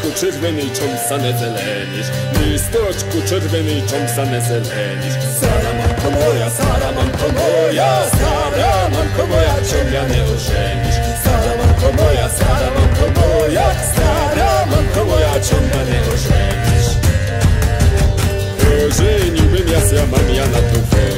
czervenej cząsane zelenisz, listeczku czervenej cząsane zelenisz. Salamanko moja, salamanko moja, ciągane ożenisz. Salamanko moja, salamanko moja, ciągane ożenisz. Ożeniłbym ja, mam ja na to